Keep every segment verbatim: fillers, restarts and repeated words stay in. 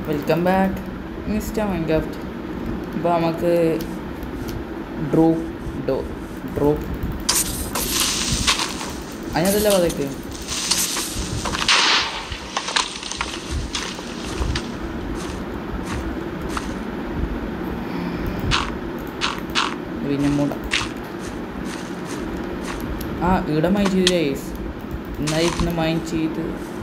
Welcome back mister Minecraft. ഇപ്പോൾ നമുക്ക് drop ഡോ drop അതിനകത്തല്ല Pathak പിന്നെ മൂട ആ ഇവിടെ മൈൻഡ് ചെയ്ത് ഗൈസ് ഇന്നായിരുന്നു മൈൻഡ് ചെയ്ത്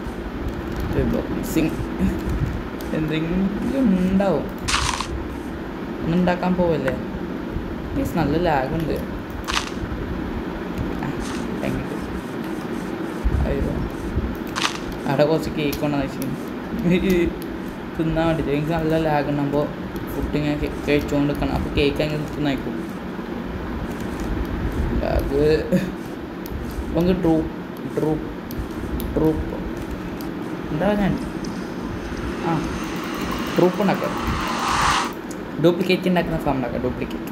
സിങ് എന്തെങ്കിലും ഉണ്ടാവും. ഒന്നുണ്ടാക്കാൻ പോവല്ലേ മീൻസ് നല്ല ലാഗുണ്ട്. അയ്യോ അവിടെ കുറച്ച് കേക്ക് കൊണ്ടാന്ന് വെച്ചാൽ തിന്നാൻ വേണ്ടിയിട്ട് എനിക്ക് നല്ല ലാഗ് ഉണ്ടാകുമ്പോൾ ഫുഡ് ഇങ്ങനെ കഴിച്ചുകൊണ്ട് നിൽക്കണം. അപ്പോൾ കേക്ക് അങ്ങനെ തിന്നയക്കും. ലാഗ് നമുക്ക് ഡ്രൂപ്പ് ഡ്രൂപ്പ് ഡ്രൂപ്പ് എന്താ ഞാൻ ആ ഡ്രൂപ്പ് ഉണ്ടാക്കാം. ഡ്യൂപ്ലിക്കേറ്റ് ഉണ്ടാക്കുന്ന ഫാം ഉണ്ടാക്കാം. ഡ്യൂപ്ലിക്കേറ്റ്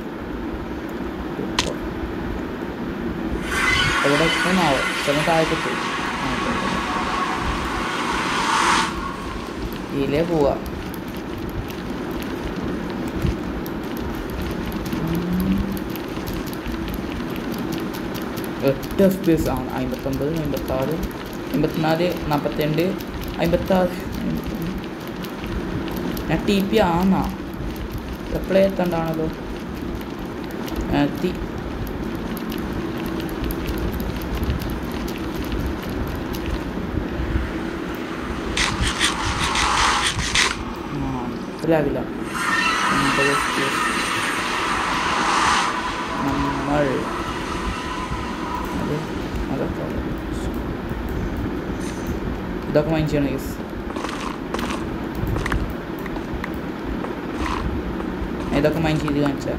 എവിടെ എത്തുന്നാവോ ചില താഴെത്തെത്തു ഇതിലേ പോവാ. എട്ട് എഫ് പി എസ് ആണ്. അമ്പത്തൊമ്പത് അമ്പത്താറ് അമ്പത്തിനാല് നാൽപ്പത്തിരണ്ട് അമ്പത്താറ്. ഞാൻ ടി പി ആന്നാ എപ്പോഴേ എത്തണ്ടാണല്ലോ എത്തി. ലാവില്ല നമ്മൾ അത് അതൊക്കെ ഇതൊക്കെ മൈൻഡ് ചെയ്യണം ഗൈസ്. ഇതൊക്കെ മൈൻഡ് ചെയ്ത് കാണിച്ചാൽ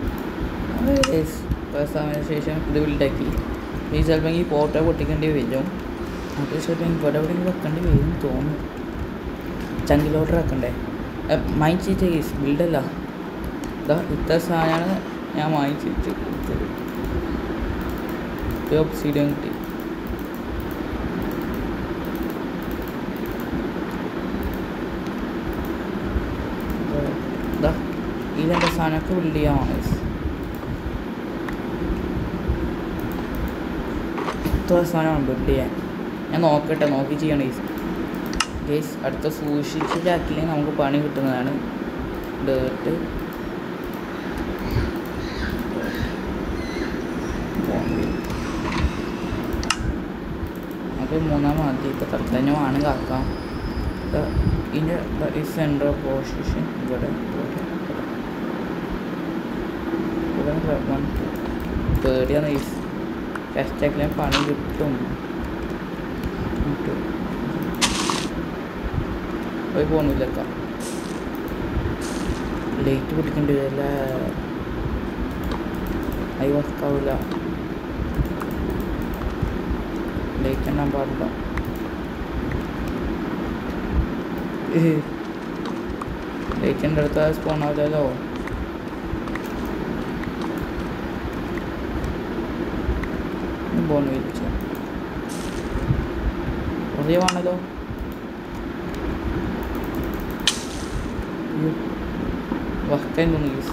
സമയത്തിന് ശേഷം ഇത് ബിൽഡാക്കി. ഈ ചിലപ്പോൾ ഈ ഫോട്ടോ പൊട്ടിക്കേണ്ടി വരും. അത് ചിലപ്പോൾ ഇവിടെ എവിടെയെങ്കിലും വെക്കേണ്ടി വരും തോന്നുന്നു. ചങ്കിൽ ഓർഡർ ആക്കണ്ടേ മൈൻഡ് ചെയ്ത കേസ് ബിൽഡല്ല. ഇതാ ഇത്ര സാധനമാണ് ഞാൻ മൈൻഡ് ചെയ്ത് കൊടുത്തത്. ഒബ്സിഡിയൻ കിട്ടി. ഇതാ ഇതെൻ്റെ സാധനമൊക്കെ ബിൽഡ് ചെയ്യാമാണ്. ഇത്ര സാധനമാണ് ബിൽഡ് ചെയ്യാൻ. ഞാൻ നോക്കട്ടെ നോക്കി ചെയ്യണം ഗേസ്. ഗേസ് അടുത്ത സൂക്ഷിച്ചിട്ടാക്കില്ലെങ്കിൽ നമുക്ക് പണി കിട്ടുന്നതാണ്. ഡേർട്ട് അത് മൂന്നാം മതി. ഇപ്പോൾ തൽക്കാലം വേണമെങ്കിൽ ആക്കാം. ഇതിൻ്റെ ഈ സെൻട്രൽ പൊസിഷൻ ഇവിടെ വൺ പേടിയാണ് ഈ ഫാസ്റ്റാക്കിലെ പണി കിട്ടും. പോയി പോകുന്നില്ലക്ക ലേറ്റ് പിടിക്കേണ്ടി വരില്ല. ഐ വർക്കാവില്ല. ലേറ്റ് എണ്ണാൻ പാടില്ല. ലേറ്റിൻ്റെ അടുത്ത് സ്പോൺ ആവില്ലല്ലോ. പോന്ന് വിളിച്ച ഉദയമാണല്ലോ. വർക്കായി തോന്നുന്നു യെസ്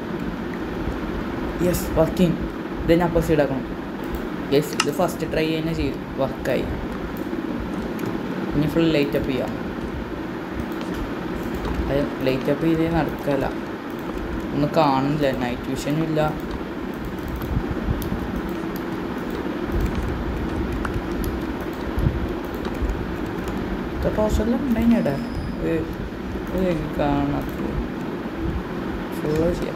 യെസ് വർക്കിംഗ്. ഇത് ഞാൻ അപ്പോൾ സീഡാക്കണം. യെസ് ഇത് ഫസ്റ്റ് ട്രൈ തന്നെ ചെയ്യും. വർക്കായി. ഇനി ഫുൾ ലൈറ്റപ്പ് ചെയ്യാം. അത് ലൈറ്റപ്പ് ചെയ്തേ നടക്കില്ല. ഒന്നും കാണുന്നില്ല. നൈറ്റ് വിഷനും ഇല്ല. ടോർച്ചെല്ലാം ഉണ്ടായിടാ കാണാത്ത ഫുള്ള് ചെയ്യാം.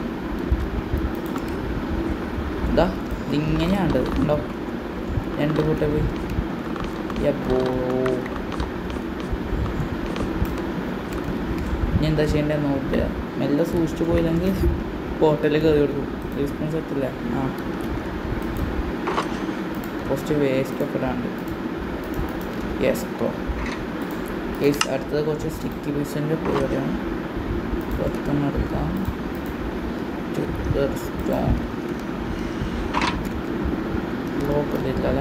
ഇതാ ഇതിങ്ങനെയാണ് ഉണ്ടോ രണ്ട് കൂട്ട പോയി എപ്പോ ഇനി എന്താ ചെയ്യേണ്ടത് നോക്കില്ല. മെല്ലെ സൂക്ഷിച്ചു പോയില്ലെങ്കിൽ പോർട്ടലിൽ കയറി കൊടുക്കും. റെസ്പോൺസ് എത്തില്ല. ആ കുറച്ച് വേസ്റ്റൊക്കെ ഇടാണ്ട്. യെസ് ഇപ്പോൾ കേസ് അടുത്തത് കുറച്ച് സ്റ്റിക്കി പീസിൻ്റെ പരിപാടിയാണ്. പുറത്തൊന്നും എടുക്കാം. സ്റ്റോൺ ബ്ലോക്ക് ഇട്ടില്ല.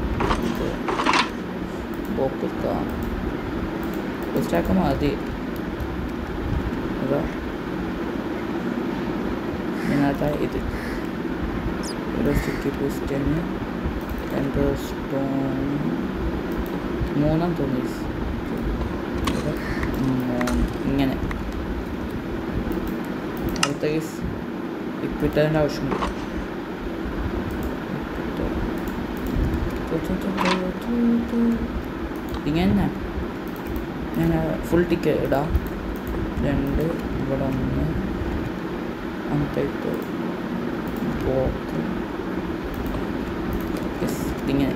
ബ്ലോക്ക് എടുക്കാം. സ്റ്റാക്ക് മതി. ഇതാ ഇതിനകത്ത് ഇത് ഒരു സ്റ്റിക്കി പിസ്റ്റന് രണ്ട് സ്റ്റോൺ മൂന്നാം തോന്നി ഇങ്ങനെ അടുത്ത കേസ് ഇപ്പിട്ടതിൻ്റെ ആവശ്യമുണ്ട്. ഇങ്ങനെ ഞാൻ ഫുൾ ടിക്ക് ഇടാം. രണ്ട് ഇവിടെ ഒന്ന് അങ്ങോട്ടേക്ക് ബ്ലോക്ക് ഇങ്ങനെ.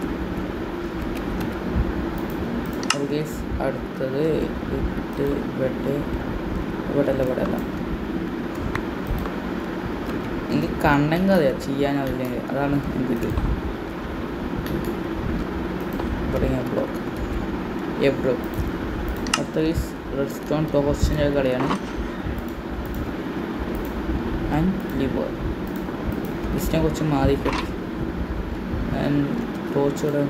അത് കേസ് അടുത്തത് ഇട്ട് ഇവിടെ ഇവിടെ അല്ല ഇവിടെ അല്ല എനിക്ക് കണ്ടെങ്കിൽ അറിയാം ചെയ്യാനറിയില്ലെങ്കിൽ അതാണ് എനിക്കിത്. ഇവിടെ ബ്ലോക്ക് എബ്രോ. അടുത്ത കേസ് റെഡ് സ്റ്റോൺ ടോർച്ചിൻ്റെ കളിയാണ്. ആൻഡ് ലിവർ ഇതിനെ കുറച്ച് മാറിക്കിട്ടി. ആൻഡ് ടോർച്ച് ഇവിടെ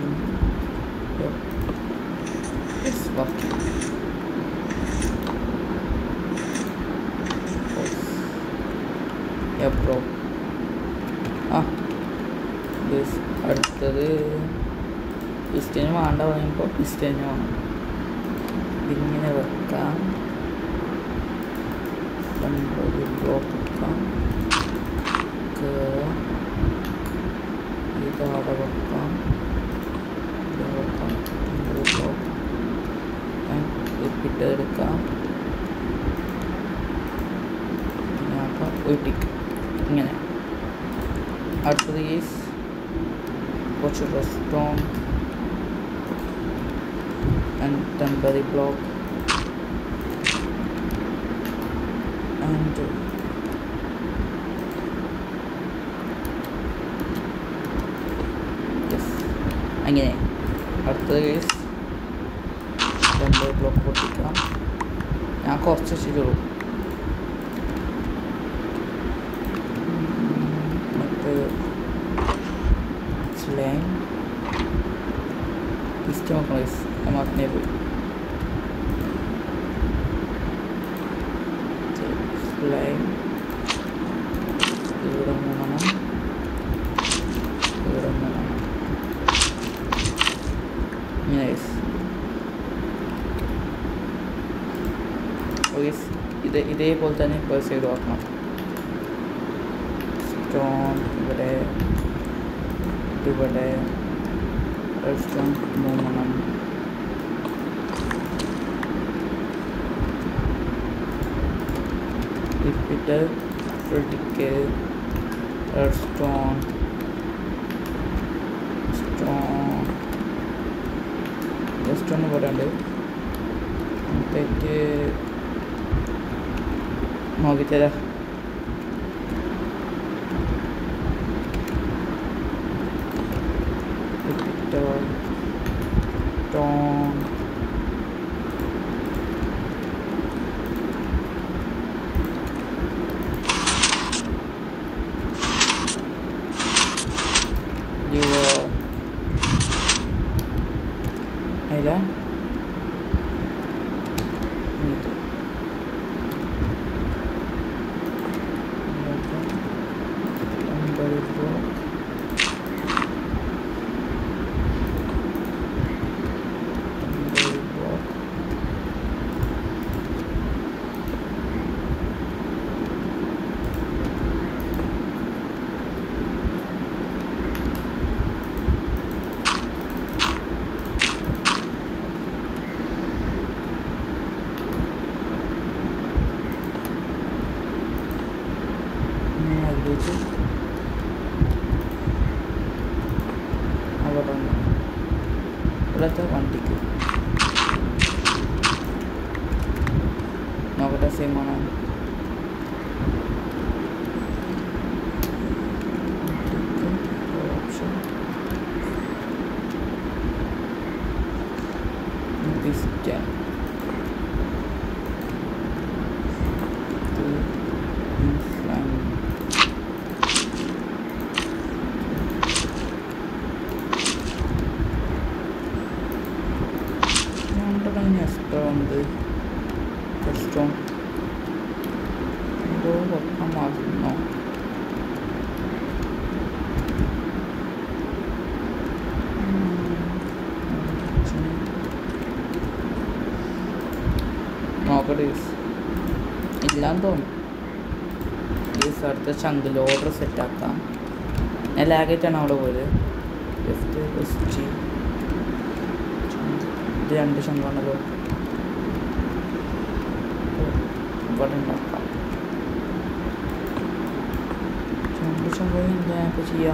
വർക്കിംഗ്. എബ്രോ ആ അടുത്തത് പിസ്റ്റന് വേണ്ട പറയുമ്പോൾ പിസ്റ്റന് വേണം. ഇതിങ്ങനെ വെക്കാം. ഒരു ബ്ലോക്ക് വെക്കാം. ഇതവിടെ വെക്കാം. ഇത് വെക്കാം. ഒരു ബ്ലോക്ക് ഇട്ടെടുക്കാം. അപ്പം ഒരു ടിക്ക് ഇങ്ങനെ. അടുത്തത് കേസ് കുറച്ച് stone and temporary block and yes അങ്ങനെ. അടുത്തത് കേസ് temporary block പൊട്ടിക്കാം. ഞാൻ കുറച്ച് ചെയ്തോളൂ. മറ്റേ സ്ലൈം സിസ്റ്റം നോക്കണം ഗൈസ്. മാർക്കിനെ പോയി സ്ലൈം ഇവിടെ മൂന്നെണ്ണം ഇവിടെ മൂന്നെണ്ണം ഇങ്ങനെ ഗൈസ്. ഗൈസ് ഇത് ഇതേപോലെ തന്നെ പേഴ്സ് ചെയ്ത് നോക്കണം. സ്റ്റോൺ ഇവിടെ ഇവിടെ റെഡ് സ്റ്റോൺ മൂന്നെണ്ണം ഇപ്പിട്ട് tick redstone stone redstone പറയാണ്ട് അപ്പോഴത്തേക്ക് നോക്കിത്തരാം. സ്റ്റോൺ അതില അവിടെ ഇവിടുത്തെ വണ്ടിക്ക് നോക്കട്ടെ സെയിം ആണ്. ഓപ്ഷൻ പിസ്റ്റൺ സ്റ്റോൺ സ്റ്റോൺ എന്തോ വെക്കാൻ മറന്നോ? നോക്കട്ടെ ഇല്ലാന്ന് തോന്നുന്നു. ഈ അടുത്ത ചങ്കിൽ ഓർഡർ സെറ്റാക്കാം. ഞാൻ ലാഗായിട്ടാണ് അവിടെ പോയത്. ലെഫ്റ്റ് വെസ്റ്റ് ഇത് രണ്ട് ചങ്കാണല്ലോ. ഇവിടെ ഉണ്ടാക്കാം. രണ്ട് ചങ്ക എന്താ ഇപ്പോൾ ചെയ്യാം?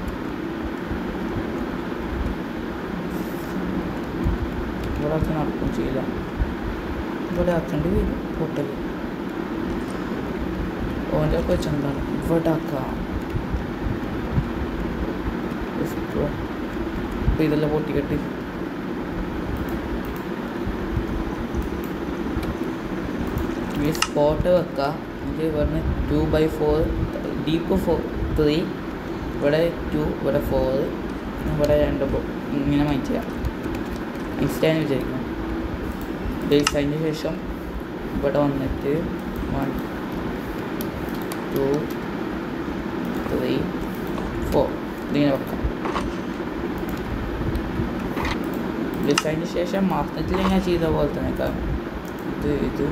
ഇവിടെ ആക്കി നടക്കും ചെയ്യില്ല. ഇവിടെ ആക്കേണ്ടി വരും ഹോട്ടൽ. ഓൻ്റെ ഒക്കെ ചങ്കാണ്. ഇവിടെ ആക്കാം. അപ്പോൾ ഇതെല്ലാം പൊട്ടിക്കെട്ടി ഈ സ്പോട്ട് വെക്കാം. ഇത് ഇവിടുന്ന് two by four deep four three, ഇവിടെ ടു, ഇവിടെ ഫോർ, ഇവിടെ രണ്ട് ഇങ്ങനെ മൈൻഡ് ചെയ്യാം. ഇൻസ്റ്റാന്ന് വിചാരിക്കണം. ബേസ് അതിന് ശേഷം ഇവിടെ വന്നിട്ട് വൺ ടു ത്രീ ഫോർ ഇതിങ്ങനെ വെക്കാം. ബേസ് അതിന് ശേഷം മാർക്കറ്റിൽ ഞാൻ ചെയ്ത പോലെ തന്നെ ഇത് ഇത്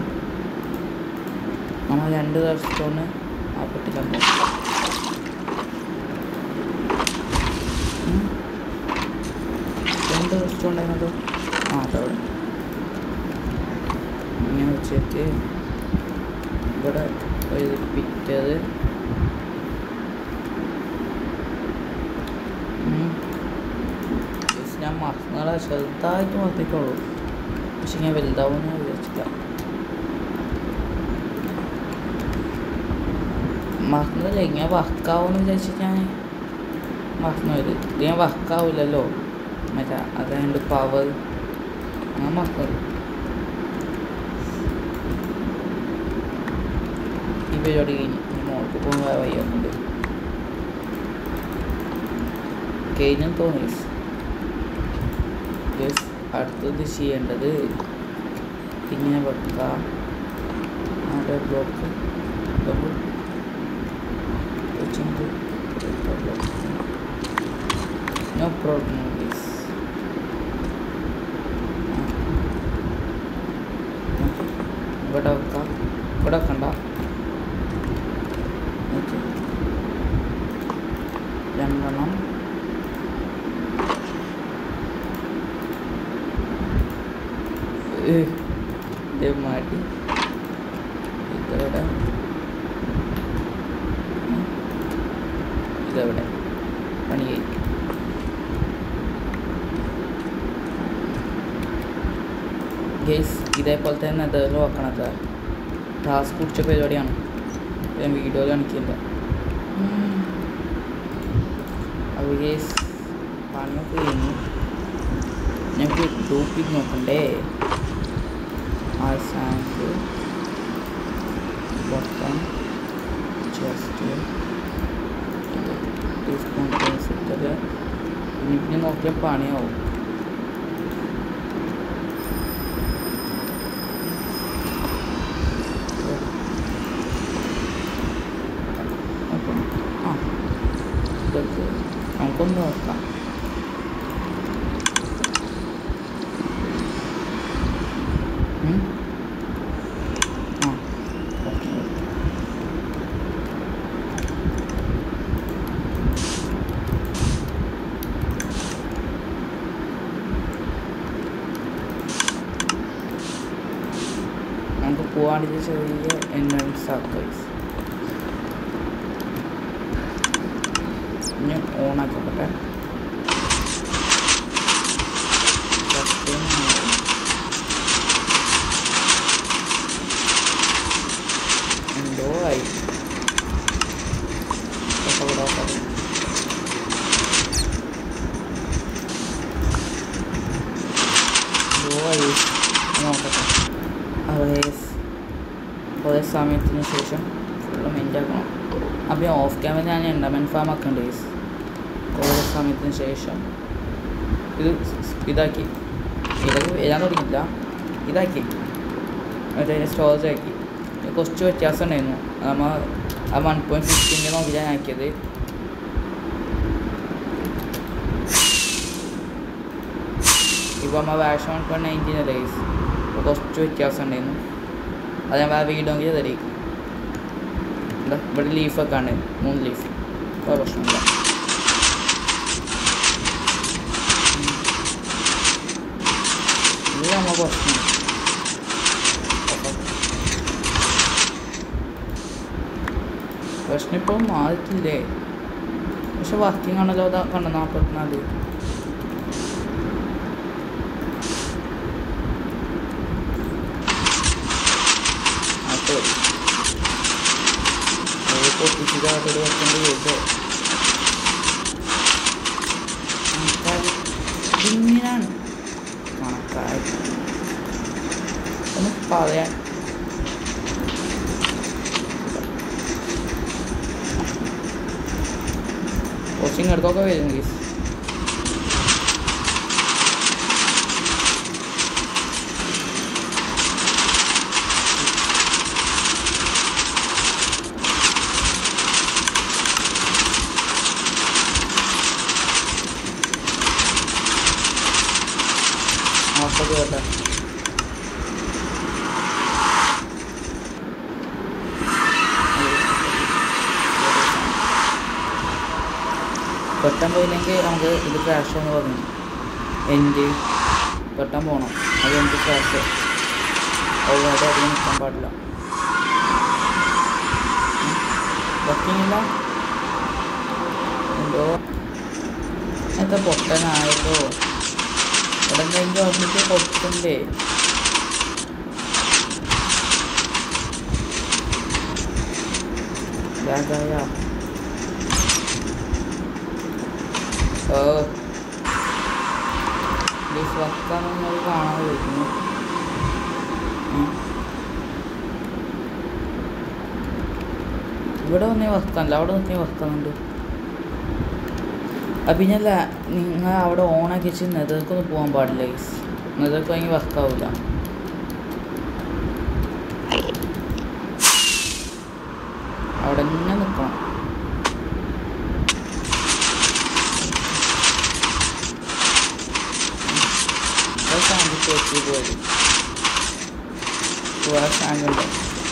നമ്മൾ രണ്ട് ദിവസത്തോന്ന് ആ പെട്ടിക്കാൻ രണ്ട് ദിവസത്തോണ്ടായിരുന്നതോ ആ അതവിടെ ഇങ്ങനെ വെച്ചിട്ട് ഇവിടെ ഒരു പിറ്റത് ഞാൻ മറന്നാളെ ചെറുതായിട്ട് മറന്നിട്ടുള്ളൂ. പക്ഷെ ഞാൻ വലുതാവുമെന്ന് വിചാരിച്ചില്ല. മറന്നില്ല ഇങ്ങനെ വർക്കാവുമെന്ന് വിചാരിച്ചിട്ട് ഞാൻ മറന്നു പോയത്. ഇത് ഞാൻ വർക്കാവില്ലല്ലോ മറ്റേ അതുകൊണ്ട് പവർ അങ്ങനെ മറന്നത്. ഈ പരിപാടി കഴിഞ്ഞ് മോൾക്ക് പോകുന്ന വയ്യാറുണ്ട് കഴിഞ്ഞെന്ന് തോന്നി. അടുത്തത് ചെയ്യേണ്ടത് ഇങ്ങനെ വെക്കാം. അവിടെ ബ്ലോക്ക് ഡബിൾ നോ പ്രോബ്ലം. ഇവിടെ വെക്കാം. ഇവിടെ വെക്കണ്ട. രണ്ടെണ്ണം മാറ്റി ഇതെവിടെ ഇതെവിടെ പണിയായി. ഗെയ്സ് ഇതേപോലെ തന്നെ അതെല്ലാം വെക്കണത് ടാസ്ക് പിടിച്ച പരിപാടിയാണ്. ഞാൻ വീഡിയോ കാണിക്കില്ല. അപ്പോൾ ഗെയ്സ് പണിയൊക്കെ കഴിഞ്ഞു. ഞങ്ങൾക്ക് ടോപ്പിക് നോക്കണ്ടേ? ആ സാങ്ക് ബട്ടൺ ചെസ്റ്റ് ടീസ്പൂൺ സെറ്റൊക്കെ ഇനി പിന്നെ നോക്കിയാൽ പണിയാവും. ആ ഇതൊക്കെ നമുക്കൊന്ന് നോക്കാം. നമുക്ക് പോവാണ്ടിത് ചെറിയ എൻട്രൻസ് ആക്കൈസ് ഇനി ഓണാക്കട്ടെ. എന്തോ ആയി നോക്കട്ടെ. അതേ കുറേ സമയത്തിന് ശേഷം ഫുള്ള് മെയിൻ്റാക്കണം. അപ്പോൾ ഓഫ് ക്യാമറ ഞാൻ എൻഡർമെൻ ഫാം ആക്കേണ്ട കേസ്. കുറേ സമയത്തിന് ശേഷം ഇത് ഇതാക്കി ഇതൊക്കെ എഴുതാൻ തുടങ്ങിയില്ല. ഇതാക്കി മറ്റേ സ്റ്റോറേജ് ആക്കി. കുറച്ച് വ്യത്യാസം ഉണ്ടായിരുന്നു. നമ്മൾ ആ വൺ പോയിൻറ്റ് ഫിഫ്റ്റീൻ്റെ നോക്കിയിട്ടാണ് ആക്കിയത്. ഇപ്പോൾ നമ്മൾ വേഷം വൺ പോയിൻറ്റ് നയൻറ്റീൻ അല്ലേ ഗൈസ്, അപ്പോൾ കുറച്ച് വ്യത്യാസം ഉണ്ടായിരുന്നു. അത് ഞാൻ വേറെ വീഡിയോ നോക്കി തരും. എന്താ ഇവിടെ ലീഫൊക്കെ ആണ്, മൂന്ന് ലീഫ്, അപ്പോൾ പ്രശ്നമില്ല. ഇത് നമ്മൾ പ്രശ്നം പ്രശ്നം ഇപ്പം മാറിയിട്ടില്ലേ, പക്ഷെ വർക്കിംഗ് ആണല്ലോ. അതാ കണ്ട നാൽപ്പത്തിനാല്. അപ്പോൾ പൊട്ടിച്ചിട്ട് വെക്കേണ്ടി വരുമോ? ഇങ്ങനെയാണ് കണക്കായി ഒന്ന് പറയാൻ. കോച്ചിങ് എടുത്തൊക്കെ വരും ഗീസ്. നാൽപ്പത് കേട്ടോ. പെട്ടെന്ന് പോയില്ലെങ്കിൽ നമുക്ക് ഇത് ക്രാഷ് എന്ന് പറഞ്ഞു എൻ്റെ പെട്ടെന്ന് പോകണം. അത് എനിക്ക് ക്രാഷ് ഓൾറെഡി അധികം നിൽക്കാൻ പാടില്ല. വർക്കിങ്ങില്ല എന്തോ എത്ര പൊട്ടനായതോ ഇവിടെ എന്തെങ്കിലും ഓർമ്മിച്ച് പൊട്ടണ്ടേ. ലാഗായ ഓ ഡിസ് വർക്കാണെന്ന് കാണാതെ വയ്ക്കുന്നു. ഇവിടെ വന്നേ വർക്കാനല്ല, അവിടെ നിന്നേ വർക്കാനുണ്ട്. അപ്പം പിന്നല്ല, നിങ്ങൾ അവിടെ ഓണാക്കി വെച്ച് നെതർക്കൊന്നും പോകാൻ പാടില്ല ഗൈസ്. നെതർക്ക് ഭയങ്കര വർക്കാവില്ല. അവിടെ തന്നെ നിൽക്കണം. വെച്ച് പോയത് വേറെ സാധനമുണ്ട്.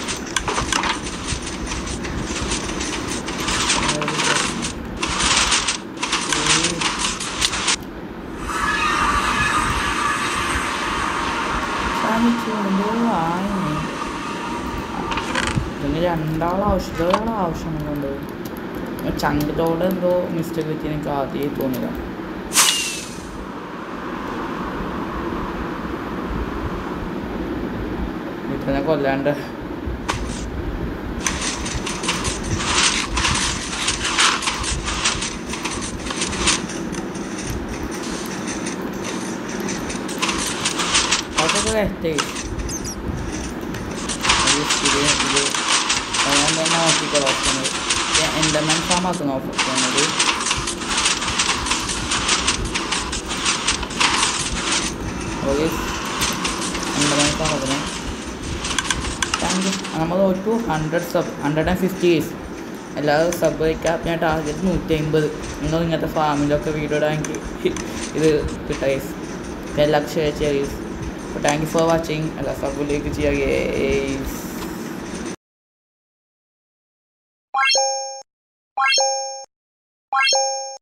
പിന്നെ രണ്ടാൾ ആവശ്യം ഒരാൾ ആവശ്യമുണ്ട്. ചങ്കിലോടെ എന്തോ മിസ്റ്റേക്ക് പറ്റി എനിക്ക് ആദ്യമേ തോന്നില്ല. ഇപ്പം ഞാൻ കൊല്ലാണ്ട് അതൊക്കെ കറക്റ്റ്. ഇത് ഇത് ഞാൻ തന്നെ നോക്കിക്കോളാം. ഓപ്ഷന് എൻ്റെ മാൻ ഫാമാക്കുന്ന ഓപ്ഷനത് ഓക്കെ. എൻ്റെ മാൻ ഫാമാക്കുന്നത് നമ്മൾ two hundred sub hundred and fifty case എല്ലാവരും സബ് വയ്ക്കാം. ഞാൻ ടാർഗറ്റ് നൂറ്റി അമ്പത്. നിങ്ങൾ ഇങ്ങനത്തെ ഫാമിലൊക്കെ വീഡിയോ ഇടാമെങ്കിൽ ഇത് കിട്ടാം കേസ്. എല്ലാവർക്കും ഷെയർ ചെയ്യുക കേസ്. അപ്പോൾ താങ്ക് യു ഫോർ വാച്ചിങ്. എല്ലാ സബിലേക്ക് ചെയ്യുക കേസ്.